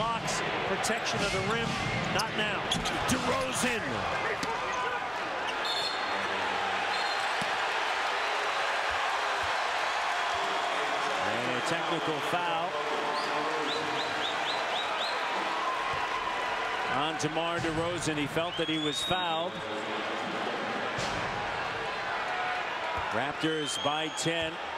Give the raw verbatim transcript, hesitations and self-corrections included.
blocks, protection of the rim. Not now. DeRozan. And a technical foul on DeMar DeRozan. He felt that he was fouled. Raptors by ten.